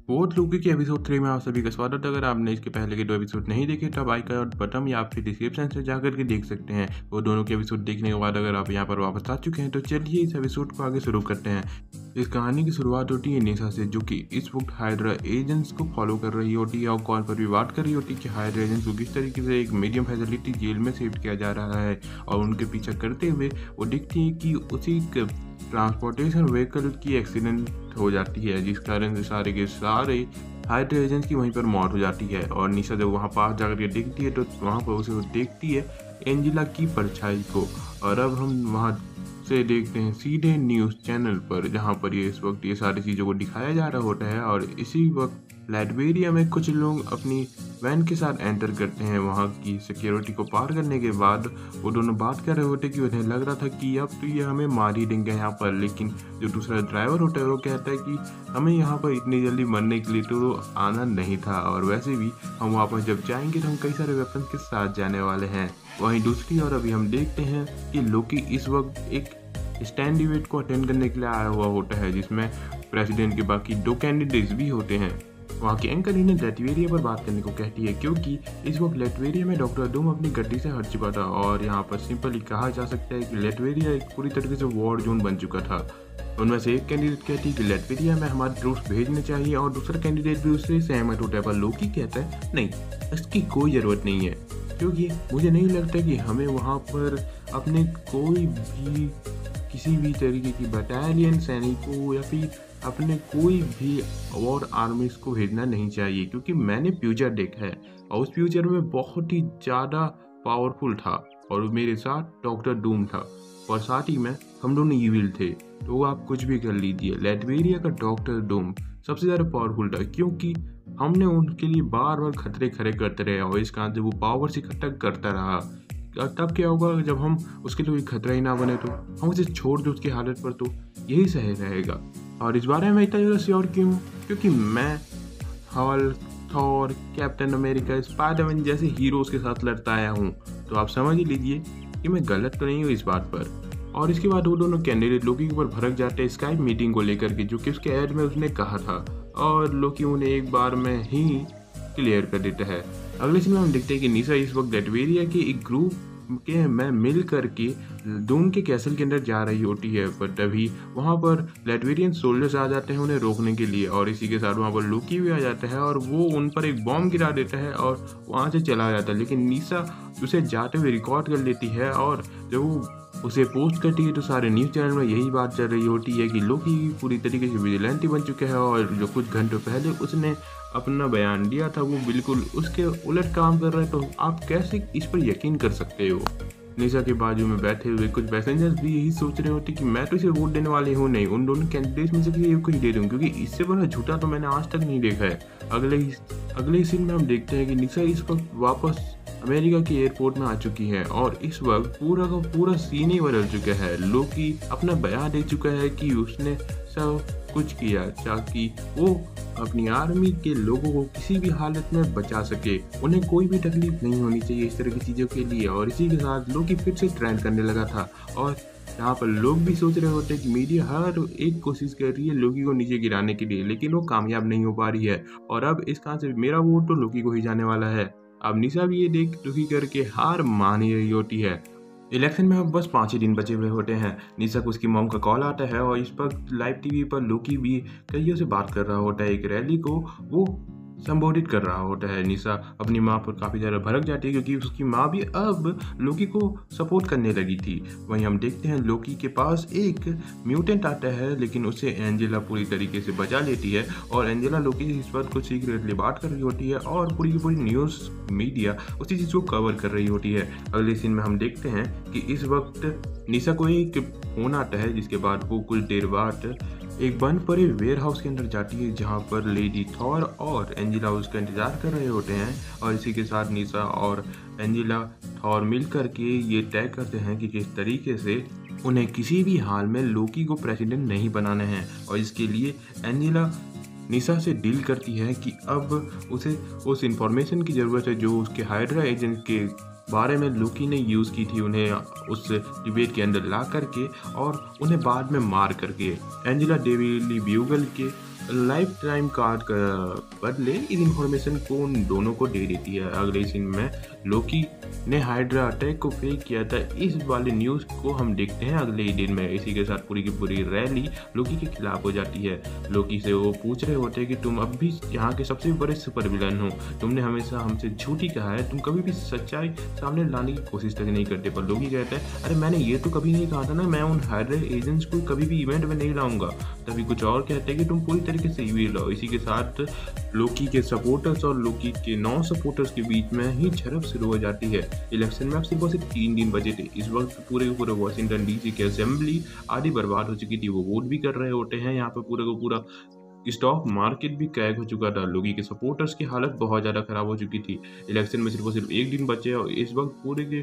Fourth लोकी के episode 3 में आप सभी का स्वागत है। अगर आपने इसके पहले के 2 एपिसोड नहीं देखे तो आप आई का बटन या फिर डिस्क्रिप्शन से जाकर के देख सकते हैं। वो दोनों के एपिसोड देखने के बाद अगर आप यहाँ पर वापस आ चुके हैं तो चलिए इस एपिसोड को आगे शुरू करते हैं। इस कहानी की शुरुआत होती है निशा से, जो कि इस वक्त हाइड्रा एजेंट्स को फॉलो कर रही होती है और कॉल पर भी बात कर रही होती है कि हाइड्रा एजेंट्स को किस तरीके से एक मीडियम फैसिलिटी जेल में शिफ्ट किया जा रहा है। और उनके पीछा करते हुए वो दिखती है कि उसी ट्रांसपोर्टेशन व्हीकल की एक्सीडेंट हो जाती है, जिस कारण से सारे के सारे हाइड्रा एजेंट्स की वहीं पर मौत हो जाती है। और निशा जब वहाँ पास जाकर के देखती है तो वहाँ पर उसे देखती है एंजेला की परछाई को। और अब हम वहाँ से देखते हैं सीधे न्यूज़ चैनल पर, जहाँ पर ये इस वक्त ये सारी चीज़ों को दिखाया जा रहा होता है। और इसी वक्त लाइटवेरिया में कुछ लोग अपनी वैन के साथ एंटर करते हैं। वहाँ की सिक्योरिटी को पार करने के बाद वो दोनों बात कर रहे होते कि उन्हें लग रहा था कि अब तो ये हमें मार ही देंगे यहाँ पर। लेकिन जो दूसरा ड्राइवर होता है वो कहता है कि हमें यहाँ पर इतनी जल्दी मरने के लिए तो आना नहीं था, और वैसे भी हम वहाँ पर जब जाएंगे तो हम कई सारे वेपन के साथ जाने वाले हैं। वहीं दूसरी ओर अभी हम देखते हैं कि लोकी इस वक्त एक स्टैंड डिबेट को अटेंड करने के लिए आया हुआ होता है, जिसमें प्रेसिडेंट के बाकी 2 कैंडिडेट्स भी होते हैं। वहाँ की एंकर इन्हें लेटवेरिया पर बात करने को कहती है, क्योंकि इस वक्त लेटवेरिया में डॉक्टर डूम अपनी गड्डी से हट चुका था। और यहाँ पर सिंपली कहा जा सकता है कि लेटवेरिया एक पूरी तरीके से वॉर जोन बन चुका था। उनमें से एक कैंडिडेट कहती है कि लेटवेरिया में हमारे ट्रूप्स भेजने चाहिए, और दूसरा कैंडिडेट भी उससे सहमत होता है। पर लोकी कहता है नहीं, इसकी कोई ज़रूरत नहीं है, क्योंकि मुझे नहीं लगता कि हमें वहाँ पर अपने कोई भी किसी भी तरीके की बटालियन सैनिकों या फिर अपने कोई भी और आर्मीज को भेजना नहीं चाहिए, क्योंकि मैंने फ्यूचर देखा है और उस फ्यूचर में बहुत ही ज़्यादा पावरफुल था और मेरे साथ डॉक्टर डूम था और साथ ही में हम दोनों ईविल थे। तो आप कुछ भी कर लीजिए, लेटवेरिया का डॉक्टर डूम सबसे ज़्यादा पावरफुल था, क्योंकि हमने उनके लिए बार बार खतरे खड़े करते रहे और इस कारण से वो पावर से इकट्ठा करता रहा। तब क्या होगा जब हम उसके लिए खतरा ही ना बने तो हम उसे छोड़ दें उसकी हालत पर, तो यही सही रहेगा। और इस बारे में इतना ज़्यादा श्योर क्यों? क्योंकि मैं Hulk, Thor, Captain America, Spiderman जैसे हीरोज़ के साथ लड़ता आया हूँ। तो आप समझ ही लीजिए कि मैं गलत तो नहीं हूँ इस बात पर। और इसके बाद वो दोनों कैंडिडेट लोकी के ऊपर भड़क जाते हैं स्काइप मीटिंग को लेकर के, जो कि उसके ऐड में उसने कहा था, और लोकी उन्हें एक बार में ही क्लियर कर देता है। अगले सीन में हम देखते हैं कि निशा इस वक्त लेटवेरिया के एक ग्रुप के में मिल करके डूम के कैसल के अंदर जा रही होती है। पर तभी वहाँ पर लेटवेरियन सोल्जर्स आ जाते हैं उन्हें रोकने के लिए, और इसी के साथ वहाँ पर लोकी भी आ जाता है और वो उन पर एक बॉम्ब गिरा देता है और वहाँ से चला जाता है। लेकिन निशा उसे जाते हुए रिकॉर्ड कर लेती है, और जब वो उसे पोस्ट करती है तो सारे न्यूज़ चैनल में यही बात चल रही होती है कि लोकी पूरी तरीके से विजिलेंटी बन चुका है, और जो कुछ घंटों पहले उसने अपना बयान दिया था वो बिल्कुल उसके उलट काम कर रहा है। तो आप कैसे इस पर यकीन कर सकते हो? निशा के बाजू में बैठे हुए कुछ पैसेंजर्स भी यही सोच रहे होते कि मैं तो इसे वोट देने वाले हूँ नहीं, उन दोनों कैंडिडेट्स में से किसी एक को ही दे दूँ, क्योंकि इससे बड़ा झूठा तो मैंने आज तक नहीं देखा है। अगले सीन में हम देखते हैं कि निशा इस वक्त वापस अमेरिका के एयरपोर्ट में आ चुकी है, और इस वक्त पूरा का पूरा सीन ही बदल चुका है। लोकी अपना बयान दे चुका है कि उसने सब कुछ किया ताकि वो अपनी आर्मी के लोगों को किसी भी हालत में बचा सके, उन्हें कोई भी तकलीफ नहीं होनी चाहिए इस तरह की चीज़ों के लिए। और इसी के साथ लोकी फिर से ट्रेंड करने लगा था, और यहाँ पर लोग भी सोच रहे होते हैं कि मीडिया हर एक कोशिश कर रही है लोकी को नीचे गिराने के लिए, लेकिन वो कामयाब नहीं हो पा रही है। और अब इस कारण से मेरा वोट तो लोकी को ही जाने वाला है। अब निशा भी ये देख दुखी करके हार मान ही रही होती है। इलेक्शन में अब बस 5 ही दिन बचे हुए होते हैं। निशा को उसकी मॉम का कॉल आता है, और इस पर लाइव टीवी पर लोकी भी कईयों से बात कर रहा होता है। एक रैली को वो संबोधित कर रहा होता है। निशा अपनी माँ पर काफ़ी ज़्यादा भड़क जाती है, क्योंकि उसकी माँ भी अब लोकी को सपोर्ट करने लगी थी। वहीं हम देखते हैं लोकी के पास एक म्यूटेंट आता है, लेकिन उसे एंजेला पूरी तरीके से बचा लेती है, और एंजेला लोकी से इस बात को सीक्रेटली बात कर रही होती है, और पूरी की पूरी न्यूज़ मीडिया उसी चीज़ को कवर कर रही होती है। अगले सीन में हम देखते हैं कि इस वक्त निशा को एक फोन आता है, जिसके बाद वो कुछ देर बाद एक बंद पड़े वेयर हाउस के अंदर जाती है, जहां पर लेडी थॉर और एंजेला उसका इंतजार कर रहे होते हैं। और इसी के साथ निशा और एंजेला थॉर मिलकर के ये तय करते हैं कि किस तरीके से उन्हें किसी भी हाल में लोकी को प्रेसिडेंट नहीं बनाना है। और इसके लिए एंजेला निशा से डील करती है कि अब उसे उस इंफॉर्मेशन की ज़रूरत है जो उसके हाइड्रा एजेंट के बारे में लोकी ने यूज़ की थी, उन्हें उस डिबेट के अंदर ला करके और उन्हें बाद में मार करके। एंजेला डेविली ब्यूगल के लाइफ टाइम कार्ड का बदले इस इंफॉर्मेशन को उन दोनों को दे देती है। अगले सीन में लोकी ने हाइड्रा अटैक को फेक किया था, इस वाले न्यूज़ को हम देखते हैं अगले ही दिन में। इसी के साथ पूरी की पूरी रैली लोकी के खिलाफ हो जाती है। लोकी से वो पूछ रहे होते हैं कि तुम अब भी यहाँ के सबसे बड़े सुपर विलन हो, तुमने हमेशा हमसे झूठी कहा है, तुम कभी भी सच्चाई सामने लाने की कोशिश तक नहीं करते। पर लोकी कहता है अरे मैंने ये तो कभी नहीं कहा था ना, मैं उन हाइड्रा एजेंट्स को कभी भी इवेंट में नहीं लाऊंगा। तभी कुछ और कहते हैं कि तुम पूरी तरीके से इविल हो। इसी के साथ लोकी के सपोर्टर्स और लोकी के नॉन सपोर्टर्स के बीच में ही झड़प शुरू हो जाती है। इलेक्शन में अब सिर्फ 3 दिन बचे थे। इस वक्त पूरे वॉशिंगटन डीसी की असेंबली आधी बर्बाद हो चुकी थी। वो वोट भी कर रहे होते हैं। यहाँ पर पूरे को पूरा स्टॉक मार्केट भी क्रैक हो चुका था। लोकी के सपोर्टर्स की हालत बहुत ज़्यादा खराब हो चुकी थी। इलेक्शन में सिर्फ 1 दिन बचे और इस वक्त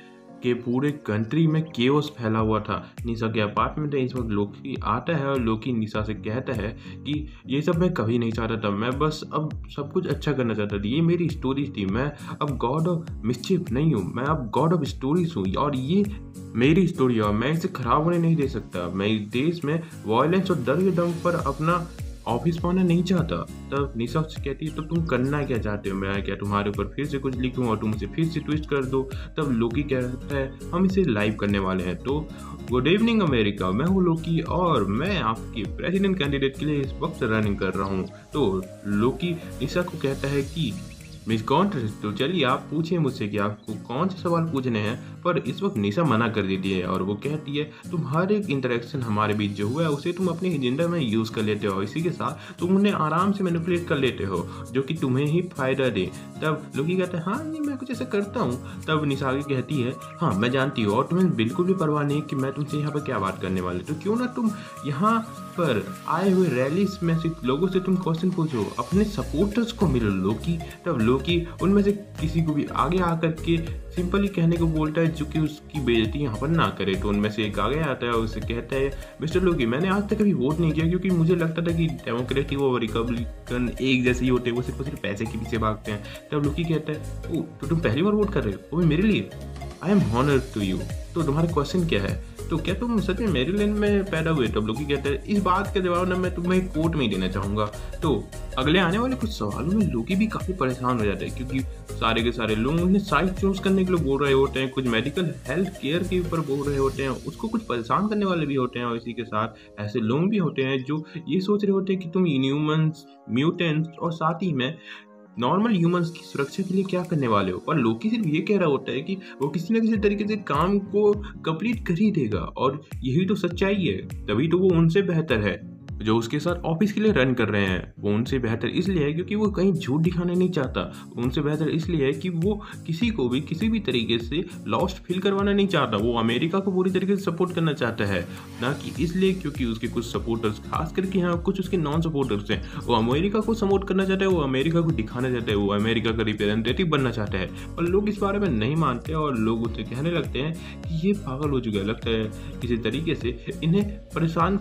पूरे कंट्री में केओस फैला हुआ था। निशा के अपार्टमेंट में इस वक्त लोकी आता है और लोकी निशा से कहता है कि ये सब मैं कभी नहीं चाहता था, मैं बस अब सब कुछ अच्छा करना चाहता था। ये मेरी स्टोरीज थी, मैं अब गॉड ऑफ मिस्चिफ नहीं हूँ, मैं अब गॉड ऑफ स्टोरीज हूँ और ये मेरी स्टोरी है और मैं इसे खराब होने नहीं दे सकता। मैं इस देश में वायलेंस और डर के दम पर अपना ऑफिस पाना नहीं चाहता। तब निशा से कहती है तो तुम करना क्या चाहते हो, मैं क्या तुम्हारे ऊपर फिर से कुछ लिखूं और तुम उसे फिर से ट्विस्ट कर दो। तब लोकी कहता है हम इसे लाइव करने वाले हैं। तो गुड इवनिंग अमेरिका, मैं हूँ लोकी और मैं आपके प्रेसिडेंट कैंडिडेट के लिए इस वक्त रनिंग कर रहा हूँ। तो लोकी निशा को कहता है कि मिस कॉन्ट्रेस्ट, तो चलिए आप पूछिए मुझसे कि आपको कौन से सवाल पूछने हैं। पर इस वक्त निशा मना कर देती है और वो कहती है तुम हर एक इंटरेक्शन हमारे बीच जो हुआ है उसे तुम अपने एजेंडा में यूज़ कर लेते हो, इसी के साथ तुम उन्हें आराम से मैनिपुलेट कर लेते हो जो कि तुम्हें ही फायदा दे। तब लोकी कहता है हाँ नहीं मैं कुछ ऐसा करता हूँ। तब निशा आगे कहती है हाँ मैं जानती हूँ और तुम्हें बिल्कुल भी परवाह नहीं कि मैं तुमसे यहाँ पर क्या बात करने वाले, तो क्यों ना तुम यहाँ पर आए हुए रैलीज में से लोगों से तुम क्वेश्चन पूछो, अपने सपोर्टर्स को मिलो लोकी। तब लोकी उनमें से किसी को भी आगे आकर के सिंपली कहने को बोलता है जो कि उसकी बेइज्जती यहाँ पर ना करे। तो उनमें से एक आगे आता है और उसे कहता है मिस्टर लोकी, मैंने आज तक कभी वोट नहीं किया क्योंकि मुझे लगता था कि डेमोक्रेटिक और रिपब्लिकन एक जैसे ही होते हैं, वो सिर्फ पैसे के पीछे भागते हैं। तब लोकी कहता है ओ तो तुम पहली बार वोट कर रहे हो, वो भी मेरे लिए, I am honoured to you. तो तुम्हारा क्वेश्चन क्या है, तो क्या तुम सच में मैरीलैंड में पैदा हुए? तब लोकी कहते हैं इस बात का जवाब ना मैं तुम्हें कोर्ट में ही देना चाहूंगा। तो अगले आने वाले कुछ सवालों में लोकी भी काफी परेशान हो जाते हैं क्योंकि सारे के सारे लोग उन्हें साइड चूज करने के लिए बोल रहे होते हैं, कुछ मेडिकल हेल्थ केयर के ऊपर बोल रहे होते हैं, उसको कुछ परेशान करने वाले भी होते हैं और इसी के साथ ऐसे लोग भी होते हैं जो ये सोच रहे होते हैं कि तुम इनह्यूमंस, म्यूटेंट्स और साथ ही में नॉर्मल ह्यूमंस की सुरक्षा के लिए क्या करने वाले हो। और लोकी सिर्फ ये कह रहा होता है कि वो किसी न किसी तरीके से काम को कंप्लीट कर ही देगा और यही तो सच्चाई है, तभी तो वो उनसे बेहतर है जो उसके साथ ऑफिस के लिए रन कर रहे हैं। वो उनसे बेहतर इसलिए है क्योंकि वो कहीं झूठ दिखाना नहीं चाहता, उनसे बेहतर इसलिए है कि वो किसी को भी किसी भी तरीके से लॉस्ट फील करवाना नहीं चाहता। वो अमेरिका को पूरी तरीके से सपोर्ट करना चाहता है, ना कि इसलिए क्योंकि उसके कुछ सपोर्टर्स, खास करके यहाँ कुछ उसके नॉन सपोर्टर्स हैं, वो अमेरिका को सपोर्ट करना चाहता है, वो अमेरिका को दिखाना चाहता है, वो अमेरिका का रिप्रेजेंटेटिव बनना चाहता है। और लोग इस बारे में नहीं मानते और लोग उसे कहने लगते हैं कि ये पागल हो चुका है, लगता है किसी तरीके से इन्हें परेशान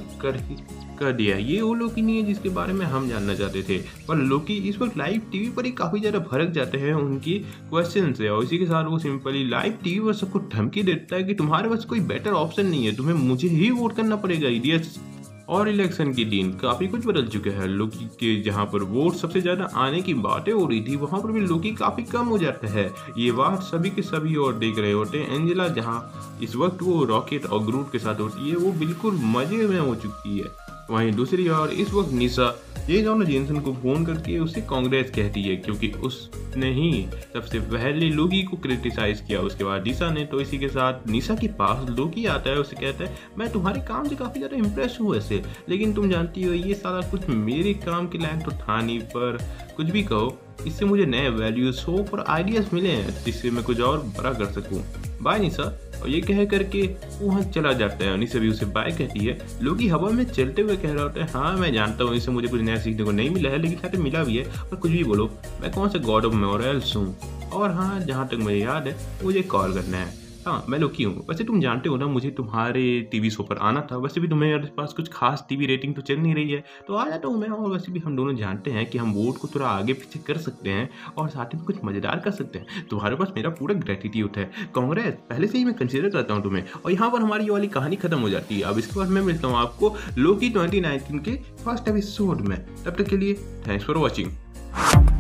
कर दिया। ये वो लोकी नहीं है जिसके बारे में हम जानना चाहते थे। पर लोकी इस वक्त लाइव टीवी पर ही काफी ज्यादा भड़क जाते हैं उनकी क्वेश्चन से और इसी के साथ वो सिंपली लाइव टीवी पर सबको धमकी देता है कि तुम्हारे पास कोई बेटर ऑप्शन नहीं है, तुम्हें मुझे ही वोट करना पड़ेगा इडियट्स। और इलेक्शन के दिन काफी कुछ बदल चुके हैं। लोकी के जहां पर वोट सबसे ज्यादा आने की बातें हो रही थी वहां पर भी लोकी काफी कम हो जाता है। ये बात सभी के सभी और देख रहे होते हैं। एंजेला जहां इस वक्त वो रॉकेट और ग्रूट के साथ होती है वो बिल्कुल मजे में हो चुकी है। वहीं दूसरी ओर इस वक्त निशा जे जॉनर जेनसन को फोन करके उसे कांग्रेस कहती है क्योंकि उसने ही सबसे पहले लोकी को क्रिटिसाइज किया, उसके बाद निशा ने। तो इसी के साथ निशा के पास लोकी आता है, उसे कहता है मैं तुम्हारे काम से काफी ज्यादा इम्प्रेस हूँ ऐसे, लेकिन तुम जानती हो ये सारा कुछ मेरे काम के लायक तो था नहीं, पर कुछ भी कहो इससे मुझे नए वैल्यूज, होप और आइडियाज मिले हैं जिससे मैं कुछ और बड़ा कर सकूं। बाय निशा। और ये कह करके वो वहाँ चला जाता है। निशा भी उसे बाय कहती है। लोकी हवा में चलते हुए कह रहा होता है हाँ मैं जानता हूँ इससे मुझे कुछ नया सीखने को नहीं मिला है, लेकिन शायद मिला भी है, पर कुछ भी बोलो मैं कौन सा गॉड ऑफ मॉरल्स हूँ। और हाँ जहाँ तक मुझे याद है मुझे कॉल करना है। हाँ, मैं लोकी हूँ। वैसे तुम जानते हो ना, मुझे तुम्हारे टीवी शो पर आना था। वैसे भी तुम्हारे पास कुछ खास टीवी रेटिंग तो चल नहीं रही है, तो आ जाता हूँ मैं। और वैसे भी हम दोनों जानते हैं कि हम वोट को थोड़ा आगे पीछे कर सकते हैं और साथ में कुछ मज़ेदार कर सकते हैं। तुम्हारे पास मेरा पूरा ग्रेटिट्यूड है। कांग्रेस, पहले से ही मैं कंसीडर करता हूँ तुम्हें। और यहाँ पर हमारी ये वाली कहानी खत्म हो जाती है। अब इसके बाद मैं मिलता हूँ आपको लोकी 2019 के फर्स्ट एपिसोड में। तब तक के लिए थैंक्स फॉर वॉचिंग।